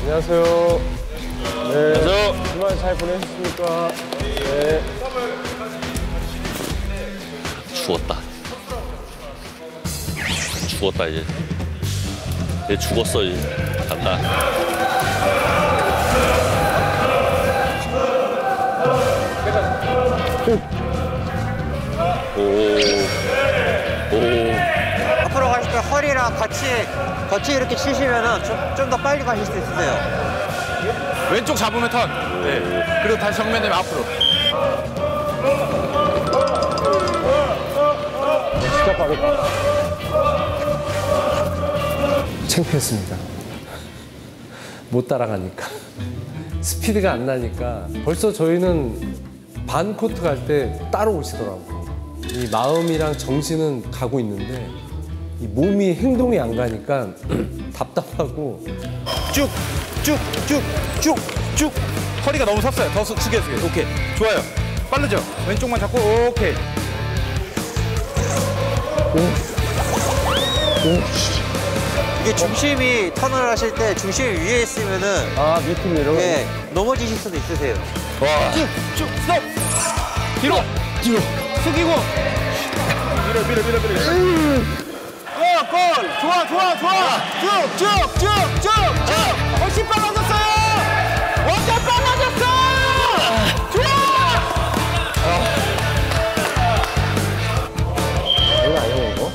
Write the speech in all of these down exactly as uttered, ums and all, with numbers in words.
안녕하세요. 네. 안녕하세요. 주말 잘 보내셨습니까? 네. 죽었다. 죽었다 이제. 이제 죽었어 이제. 간다. 오. 오. 앞으로 가실 때 허리랑 같이 같이 이렇게 치시면은 좀 좀 더 빨리 가실 수 있으세요. 왼쪽 잡으면 턴. 네. 그리고 다시 정면 되면 앞으로. 시작하겠다. 창피했습니다. 못 따라가니까. 스피드가 안 나니까 벌써 저희는 반 코트 갈 때 따라오시더라고요. 이 마음이랑 정신은 가고 있는데 이 몸이 행동이 안 가니까 답답하고 쭉, 쭉, 쭉, 쭉, 쭉. 허리가 너무 섰어요. 더 숙여, 숙여. 오케이. 좋아요. 빠르죠? 왼쪽만 잡고, 오케이. 오. 오. 이게 중심이 턴을 하실 때 중심이 위에 있으면은 아, 밑으로 내려가. 예, 넘어지실 수도 있으세요. 와. 쭉, 쭉, 스톱. 뒤로. 뒤로. 숙이고. 밀어, 밀어, 밀어, 밀어. 음. 어, 골. 좋아, 좋아, 좋아. 쭉, 쭉, 쭉, 쭉, 쭉. 훨씬 빨라졌어요. 완전 빨라졌어. 좋아. 이거 아니야, 이거?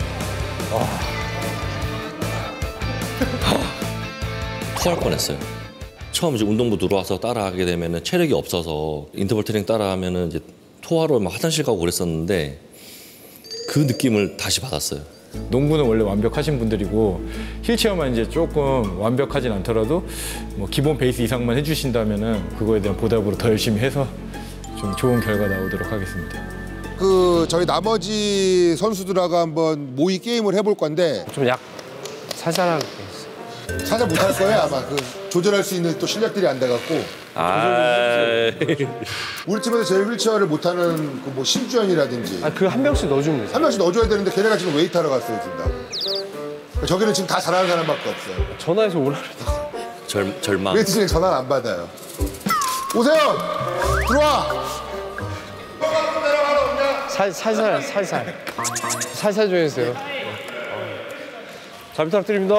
토할 뻔했어요. 처음 이제 운동부 들어와서 따라하게 되면은 체력이 없어서 인터벌 트레이닝 따라하면은 이제 토하러 막 화장실 가고 그랬었는데 그 느낌을 다시 받았어요. 농구는 원래 완벽하신 분들이고 휠체어만 이제 조금 완벽하진 않더라도 뭐 기본 베이스 이상만 해주신다면은 그거에 대한 보답으로 더 열심히 해서 좀 좋은 결과 나오도록 하겠습니다. 그 저희 나머지 선수들하고 한번 모의 게임을 해볼 건데 좀 약 살살하게. 살짝 못할 거예요 아마. 그 조절할 수 있는 또 실력들이 안 돼갖고. 아, 우리 팀에서 제일 휠체어를 못하는 그 뭐 심주현이라든지 아, 그 한 명씩 넣어주면 돼요. 한 명씩 넣어줘야 되는데 걔네가 지금 웨이트 하러 갔어요 둘 다. 저기는 지금 다 잘하는 사람밖에 없어요. 전화해서 올라오다. 절, 절망. 웨이트 중에 전화를 안 받아요. 오세요. 들어와. 살, 살살, 살살. 살살 좀 해주세요. 잘 부탁드립니다.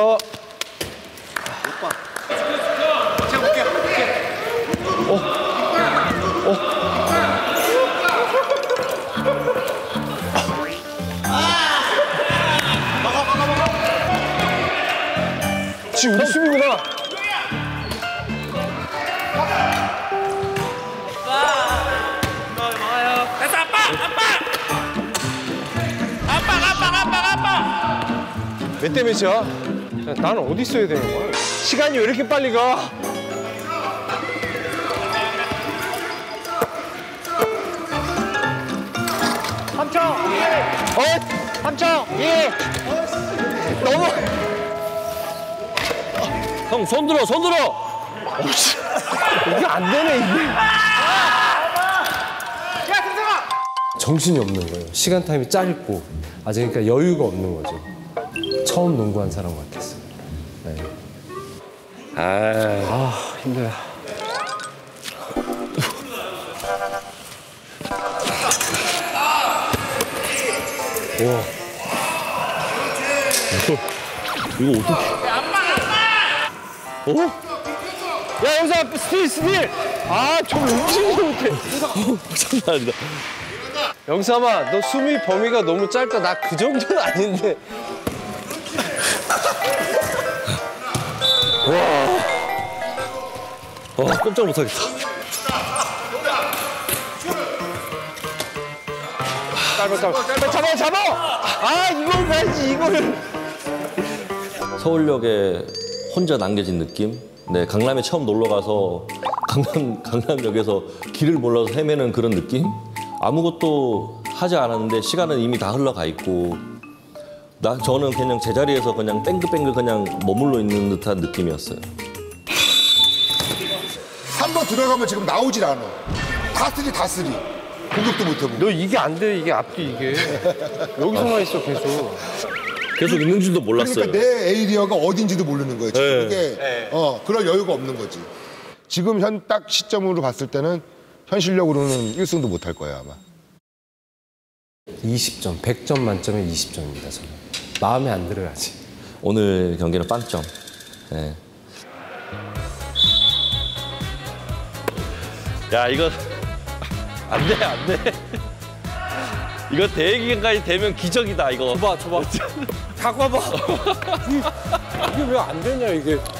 어. 어. 지금 우리 수비구나. 몇 대 몇이야? 야, 나는 어디 있어야 되는 거야? 시간이 왜 이렇게 빨리 가? 삼 초. 어? 삼 초. 예. 너무. 형, 손 들어, 손 들어! 어씨. 이게 안 되네, 이게. 야, 승승아. 정신이 없는 거예요. 시간 타임이 짧고. 아, 그러니까 여유가 없는 거죠. 처음 농구한 사람 같았어요. 네. 아, 아, 힘들어. 와. 이거 어떻게. 어? 야, 여기서 스틸, 스틸! 아, 저 움직이지 못해. 장난 아니다. 영삼아, 너 숨이 범위가 너무 짧다. 나 그 정도는 아닌데. 와. 와, 깜짝 못하겠다. 짧아, 짧아. 짧아, 잡아, 잡아! 아, 이걸 봐야지, 이거를. 서울역에 혼자 남겨진 느낌? 네, 강남에 처음 놀러 가서 강남, 강남역에서 길을 몰라서 헤매는 그런 느낌? 아무것도 하지 않았는데 시간은 이미 다 흘러가 있고 나 저는 그냥 제자리에서 그냥 뺑글뺑글 그냥 머물러 있는 듯한 느낌이었어요. 한 번 들어가면 지금 나오질 않아. 다 쓰리 다 쓰리. 공격도 못하고. 너 이게 안 돼, 이게 앞뒤 이게. 여기서만 있어, 계속. 계속 있는 줄도 몰랐어요. 그러니까 내 에이리어가 어딘지도 모르는 거예요. 지금 네. 이게 어 그럴 여유가 없는 거지. 지금 현 딱 시점으로 봤을 때는 현 실력으로는 일 승도 못 할 거예요 아마. 이십 점, 백 점 만점에 이십 점입니다. 저는 마음에 안 들어요 아직. 오늘 경기는 빵점. 네. 야 이거 안 돼, 안 돼. 이거 대회기간까지 되면 기적이다 이거. 줘봐, 줘봐. 갖고 와봐. 이게 왜 안 되냐 이게.